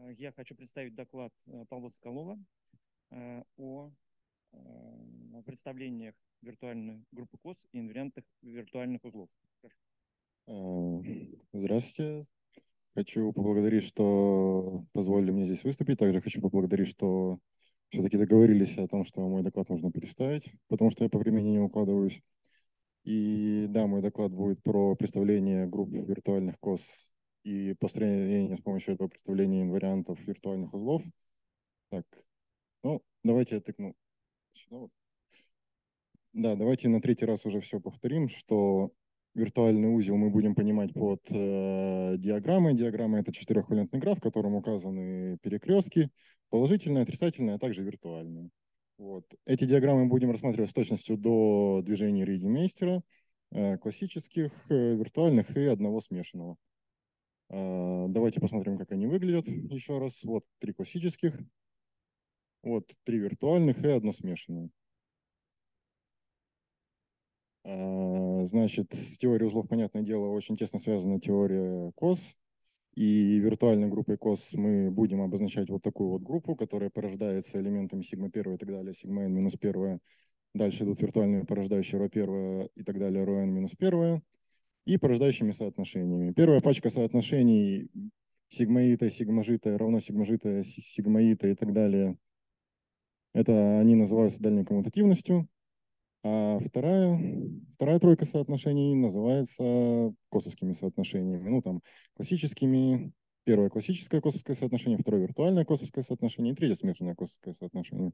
Я хочу представить доклад Павла Соколова о представлениях виртуальной группы КОС и инвариантах виртуальных узлов. Здравствуйте. Хочу поблагодарить, что позволили мне здесь выступить. Также хочу поблагодарить, что все-таки договорились о том, что мой доклад нужно переставить, потому что я по времени не укладываюсь. И да, мой доклад будет про представление групп виртуальных КОС и построение с помощью этого представления инвариантов виртуальных узлов. Так, ну, давайте я тыкну сюда вот. Да, давайте на третий раз уже все повторим, что виртуальный узел мы будем понимать под диаграммой. Диаграмма — это четырехвалентный граф, в котором указаны перекрестки, положительные, отрицательные, а также виртуальные. Вот. Эти диаграммы будем рассматривать с точностью до движений Рейди-Мейстера, классических, виртуальных и одного смешанного. Давайте посмотрим, как они выглядят еще раз. Вот три классических, вот три виртуальных и одно смешанное. Значит, с теорией узлов, понятное дело, очень тесно связана теория КОС. И виртуальной группой КОС мы будем обозначать вот такую вот группу, которая порождается элементами сигма-1 и так далее, сигма-n-1. Дальше идут виртуальные порождающие ρ1 и так далее, ρn-1. И порождающими соотношениями. Первая пачка соотношений сигма-итая, сигма-житая равно сигма-житая, сигма-итая и так далее. Это они называются дальней коммутативностью. А вторая тройка соотношений называется косовскими соотношениями. Ну, там, классическими. Первое классическое косовское соотношение, второе виртуальное косовское соотношение и третье смешанное косовское соотношение.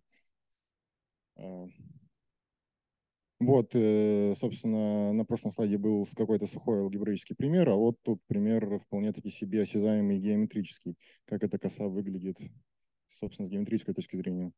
Вот, собственно, на прошлом слайде был какой-то сухой алгебраический пример, а вот тут пример вполне-таки себе осязаемый геометрический, как эта коса выглядит, собственно, с геометрической точки зрения.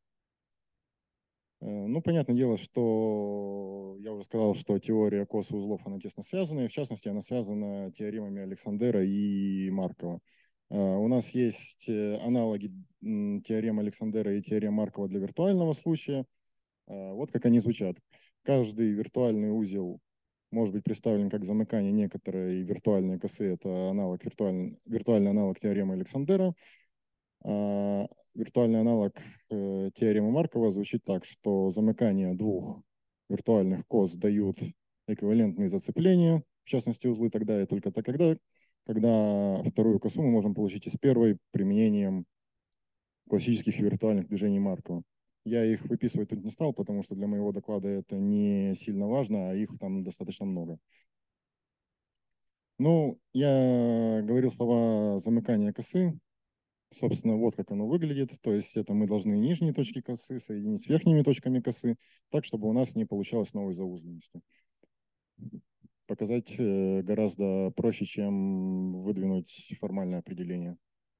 Ну, понятное дело, что я уже сказал, что теория кос и узлов, она тесно связана, и в частности, она связана теоремами Александера и Маркова. У нас есть аналоги теорем Александера и теорем Маркова для виртуального случая. Вот как они звучат. Каждый виртуальный узел может быть представлен как замыкание некоторой виртуальной косы. Это аналог, виртуальный аналог теоремы Александера. Виртуальный аналог теоремы Маркова звучит так, что замыкание двух виртуальных кос дают эквивалентные зацепления, в частности узлы тогда и только тогда, когда вторую косу мы можем получить из первой применением классических виртуальных движений Маркова. Я их выписывать тут не стал, потому что для моего доклада это не сильно важно, а их там достаточно много. Ну, я говорил слова замыкания косы. Собственно, вот как оно выглядит. То есть это мы должны нижние точки косы соединить с верхними точками косы, так, чтобы у нас не получалось новой заузленности. Показать гораздо проще, чем выдвинуть формальное определение.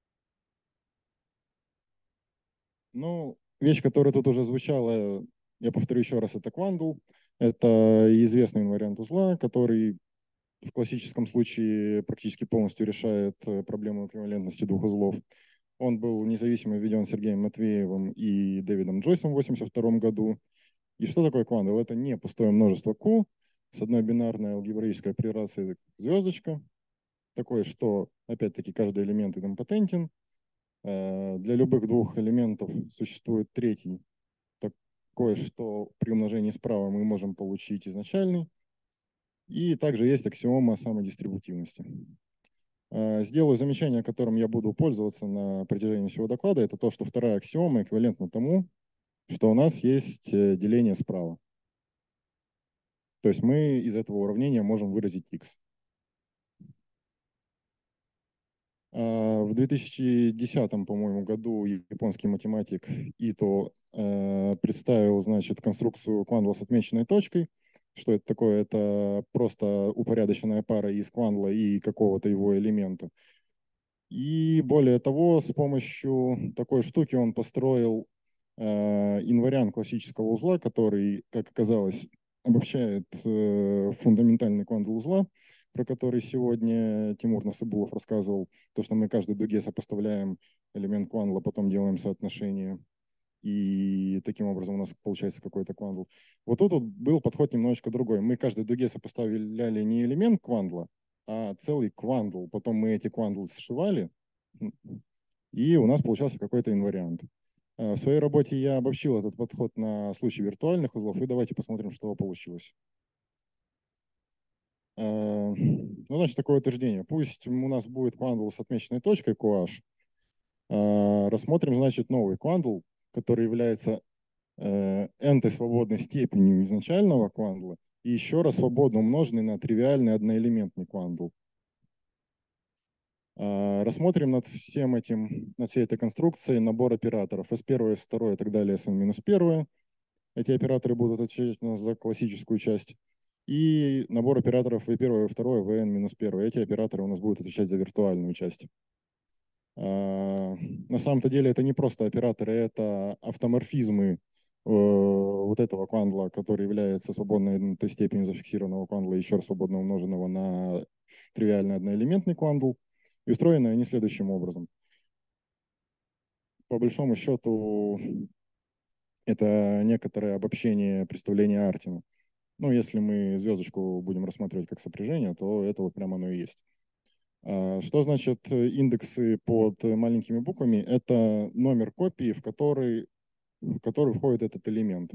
Ну, вещь, которая тут уже звучала, я повторю еще раз, это квандл. Это известный инвариант узла, который в классическом случае практически полностью решает проблему эквивалентности двух узлов. Он был независимо введен Сергеем Матвеевым и Дэвидом Джойсом в 1982 году. И что такое квандл? Это не пустое множество Q с одной бинарной алгебраической операцией звездочка. Такое, что, опять-таки, каждый элемент идемпотентен. Для любых двух элементов существует третий. Такое, что при умножении справа мы можем получить изначальный. И также есть аксиома самодистрибутивности. Сделаю замечание, которым я буду пользоваться на протяжении всего доклада. Это то, что вторая аксиома эквивалентна тому, что у нас есть деление справа. То есть мы из этого уравнения можем выразить x. В 2010, по-моему, году японский математик Ито представил, значит, конструкцию квандла с отмеченной точкой. Что это такое? Это просто упорядоченная пара из квандла и какого-то его элемента. И более того, с помощью такой штуки он построил инвариант классического узла, который, как оказалось, обобщает фундаментальный квандл узла, про который сегодня Тимур Насыбулов рассказывал, то, что мы каждой дуге сопоставляем элемент квандла, потом делаем соотношение, и таким образом у нас получается какой-то квандл. Вот тут вот был подход немножечко другой. Мы каждой дуге сопоставляли не элемент квандла, а целый квандл. Потом мы эти квандлы сшивали, и у нас получался какой-то инвариант. В своей работе я обобщил этот подход на случай виртуальных узлов, и давайте посмотрим, что получилось. Ну, значит, такое утверждение. Пусть у нас будет quandle с отмеченной точкой QH. Рассмотрим, значит, новый quandle, который является n-той свободной степенью изначального quandle и еще раз свободно умноженный на тривиальный одноэлементный quandle. Рассмотрим над всем этим, над всей этой конструкцией набор операторов S1, S2 и так далее, Sn-1. Эти операторы будут отвечать у нас за классическую часть. И набор операторов V1, V2, Vn-1. Эти операторы у нас будут отвечать за виртуальную часть. На самом-то деле это не просто операторы, это автоморфизмы вот этого квандла, который является свободной той степенью зафиксированного квандла, еще раз свободно умноженного на тривиальный одноэлементный квандл. И устроены они следующим образом. По большому счету, это некоторое обобщение представления Артина. Ну, если мы звездочку будем рассматривать как сопряжение, то это вот прямо оно и есть. Что значит индексы под маленькими буквами? Это номер копии, в который входит этот элемент.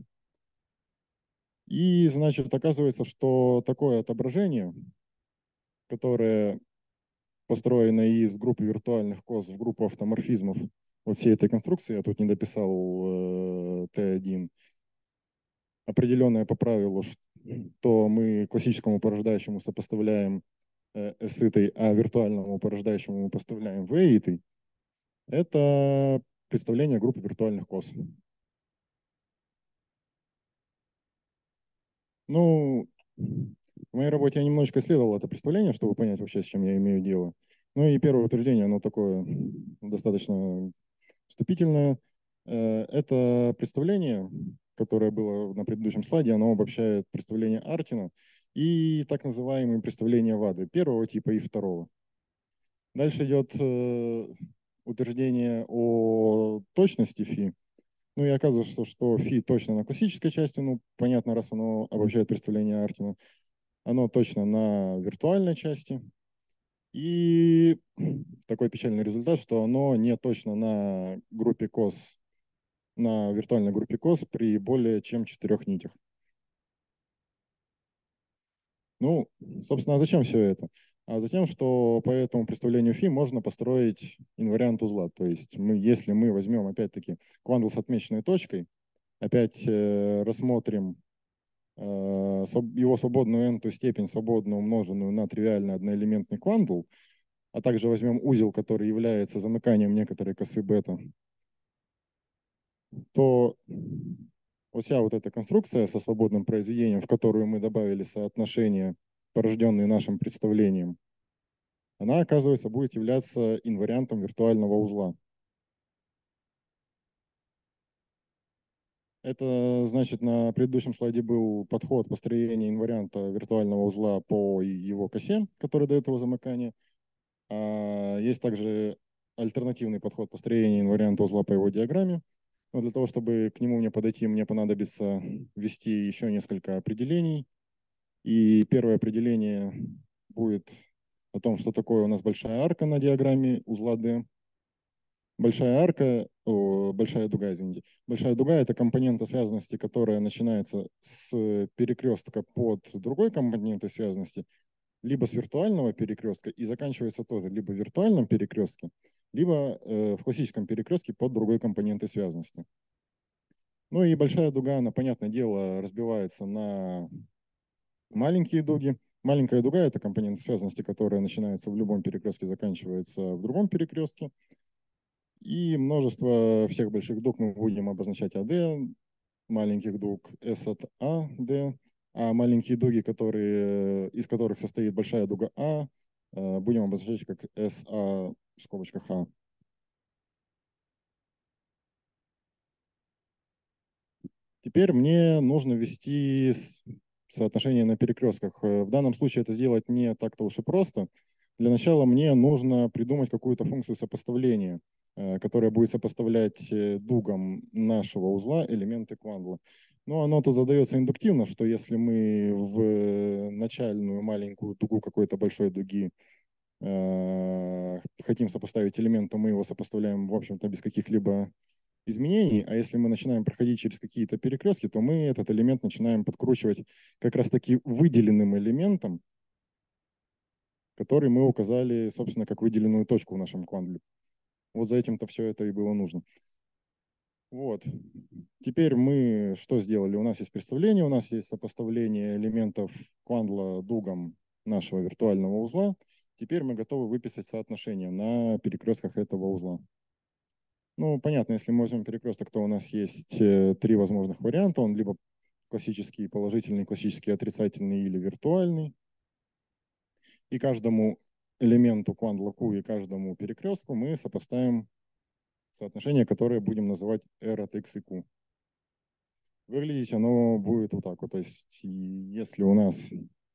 И, значит, оказывается, что такое отображение, которое построено из группы виртуальных коз в группу автоморфизмов вот всей этой конструкции, я тут не дописал T1, определенное по правилу, что мы классическому порождающему сопоставляем S-итой, а виртуальному порождающему мы поставляем V-итой, это представление группы виртуальных коз. Ну, в моей работе я немножечко исследовал это представление, чтобы понять вообще, с чем я имею дело. Ну и первое утверждение, оно такое достаточно вступительное. Это представление, которое было на предыдущем слайде, оно обобщает представление Артина и так называемые представления ВАДы первого типа и второго. Дальше идет утверждение о точности фи. Ну и оказывается, что фи точно на классической части, ну понятно, раз оно обобщает представление Артина, оно точно на виртуальной части. И такой печальный результат, что оно не точно на группе COS, на виртуальной группе COS при более чем 4 нитях. Ну, собственно, а зачем все это? А затем, что по этому представлению фи можно построить инвариант узла. То есть если мы возьмем, опять-таки, квандл с отмеченной точкой, опять рассмотрим его свободную n-ту степень, свободно умноженную на тривиальный одноэлементный квандл, а также возьмем узел, который является замыканием некоторой косы бета, то вот вся вот эта конструкция со свободным произведением, в которую мы добавили соотношения, порожденные нашим представлением, она, оказывается, будет являться инвариантом виртуального узла. Это, значит, на предыдущем слайде был подход построения инварианта виртуального узла по его косе, который дает его замыкание. Есть также альтернативный подход построения инварианта узла по его диаграмме. Но для того, чтобы к нему мне подойти, мне понадобится ввести еще несколько определений. И первое определение будет о том, что такое у нас большая арка на диаграмме узла D. Большая дуга, извините. Большая дуга — это компонента связанности, которая начинается с перекрестка под другой компонентой связанности, либо с виртуального перекрестка и заканчивается тоже либо в виртуальном перекрестке, либо в классическом перекрестке под другой компонентой связанности. Ну и большая дуга, она, понятное дело, разбивается на маленькие дуги. Маленькая дуга — это компонент связанности, которая начинается в любом перекрестке, заканчивается в другом перекрестке. И множество всех больших дуг мы будем обозначать AD, маленьких дуг S от AD, а маленькие дуги, из которых состоит большая дуга А, будем обозначать как SA в скобочках А. Теперь мне нужно ввести соотношение на перекрестках. В данном случае это сделать не так-то уж и просто. Для начала мне нужно придумать какую-то функцию сопоставления, которая будет сопоставлять дугам нашего узла элементы квандла. Но оно тут задается индуктивно, что если мы в начальную маленькую дугу какой-то большой дуги хотим сопоставить элемент, то мы его сопоставляем, в общем-то, без каких-либо изменений, а если мы начинаем проходить через какие-то перекрестки, то мы этот элемент начинаем подкручивать как раз-таки выделенным элементом, который мы указали, собственно, как выделенную точку в нашем квандле. Вот за этим-то все это и было нужно. Вот. Теперь мы что сделали? У нас есть представление, у нас есть сопоставление элементов квандла дугом нашего виртуального узла. Теперь мы готовы выписать соотношение на перекрестках этого узла. Ну, понятно, если мы возьмем перекресток, то у нас есть три возможных варианта. Он либо классический положительный, классический отрицательный или виртуальный. И каждому элементу квандла Q и каждому перекрестку мы сопоставим соотношение, которое будем называть R от X и Q. Выглядеть оно будет вот так вот. То есть если у нас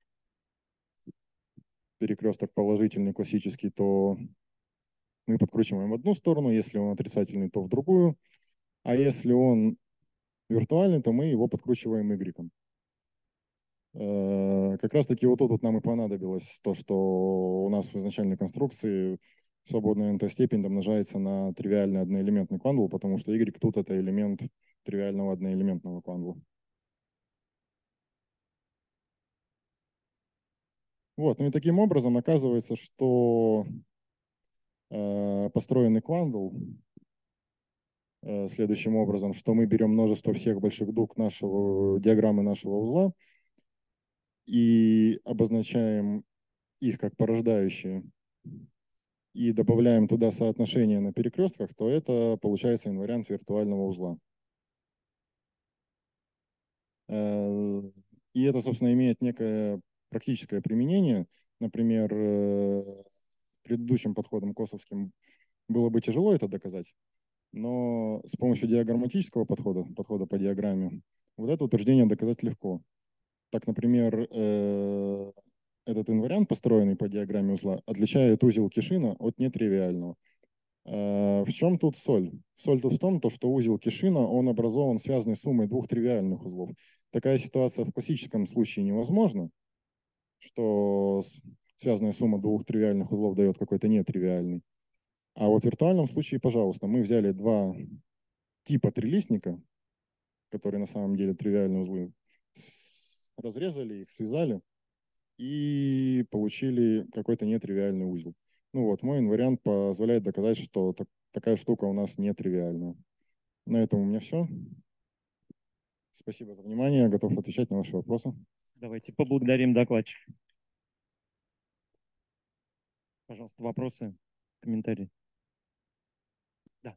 перекресток положительный, классический, то мы подкручиваем в одну сторону. Если он отрицательный, то в другую. А если он виртуальный, то мы его подкручиваем Y. Как раз таки вот тут вот нам и понадобилось то, что у нас в изначальной конструкции свободная n-степень домножается на тривиальный одноэлементный квандл, потому что y тут это элемент тривиального одноэлементного квандла. Вот, ну и таким образом оказывается, что построенный квандл следующим образом, что мы берем множество всех больших дуг нашего диаграммы нашего узла и обозначаем их как порождающие и добавляем туда соотношение на перекрестках, то это получается инвариант виртуального узла. И это, собственно, имеет некое практическое применение. Например, предыдущим подходом косовским было бы тяжело это доказать, но с помощью диаграмматического подхода, подхода по диаграмме, вот это утверждение доказать легко. Так, например, этот инвариант, построенный по диаграмме узла, отличает узел Кишина от нетривиального. В чем тут соль? Соль тут в том, что узел Кишина, он образован связанной суммой двух тривиальных узлов. Такая ситуация в классическом случае невозможна, что связанная сумма двух тривиальных узлов дает какой-то нетривиальный. А вот в виртуальном случае, пожалуйста, мы взяли два типа трилистника, которые на самом деле тривиальные узлы, разрезали их, связали и получили какой-то нетривиальный узел. Ну вот, мой инвариант позволяет доказать, что такая штука у нас нетривиальная. На этом у меня все. Спасибо за внимание. Готов отвечать на ваши вопросы. Давайте поблагодарим докладчика. Пожалуйста, вопросы, комментарии. Да.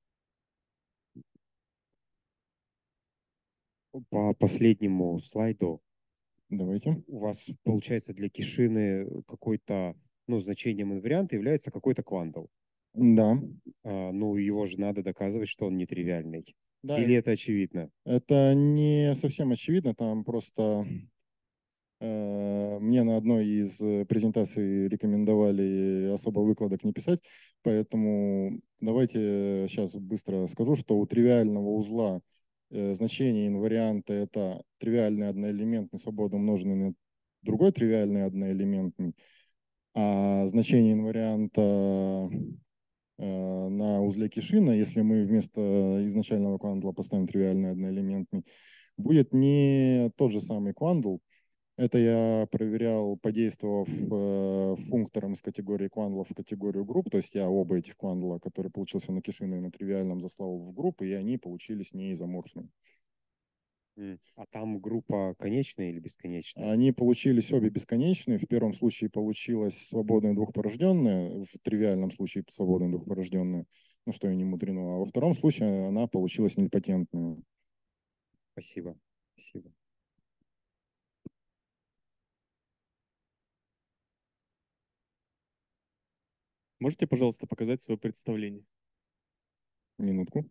По последнему слайду Давайте. у вас получается для Кишины какой-то, ну, значением инварианта является какой-то квантл. Да. Ну, его же надо доказывать, что он нетривиальный. Да, Или это очевидно? это не совсем очевидно. Там просто мне на одной из презентаций рекомендовали особо выкладок не писать, поэтому давайте сейчас быстро скажу, что у тривиального узла значение инварианта — это тривиальный одноэлементный свободно умноженный на другой тривиальный одноэлементный, а значение инварианта на узле Кишина, если мы вместо изначального квандла поставим тривиальный одноэлементный, будет не тот же самый квандл. Это я проверял, подействовав функтором из категории квандлов в категорию групп. То есть я оба этих квандла, который получился на Кишина и на тривиальном, заслал в группы, и они получились неизоморфными. А там группа конечная или бесконечная? Они получились обе бесконечные. В первом случае получилась свободная двухпорожденная, в тривиальном случае свободная двухпорожденная, ну что и не мудрено. А во втором случае она получилась нильпотентная. Спасибо. Спасибо. Можете, пожалуйста, показать свое представление? Минутку.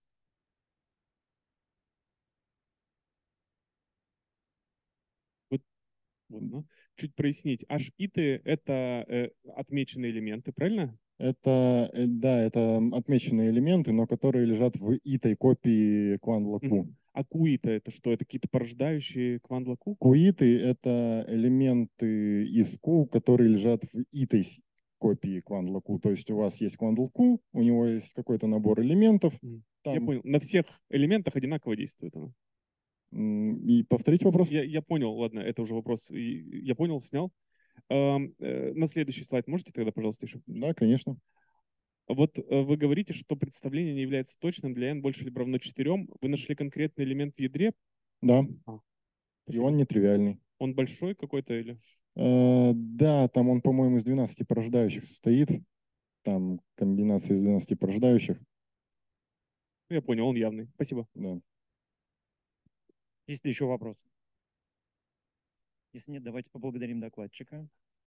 Вот, ну, чуть прояснить. H-иты — это отмеченные элементы, правильно? Это, да, это отмеченные элементы, но которые лежат в итой копии квандла Q. А Q-иты — это что? Это какие-то порождающие квандла Q? Q-иты — это элементы из Q, которые лежат в итой копии Quandl Q. То есть у вас есть Quandl Q, у него есть какой-то набор элементов. Я Там, понял. На всех элементах одинаково действует она. и повторите вопрос. Я понял, ладно, это уже вопрос. Я понял, снял. На следующий слайд можете тогда, пожалуйста, еще? Да, конечно. Вот вы говорите, что представление не является точным для n больше либо равно 4. Вы нашли конкретный элемент в ядре? Да. И Спасибо. он нетривиальный. Он большой какой-то или? Да, там он, по-моему, из 12 порождающих состоит. Там комбинация из 12 порождающих. Я понял, он явный. Спасибо. Да. Есть ли еще вопросы? Если нет, давайте поблагодарим докладчика.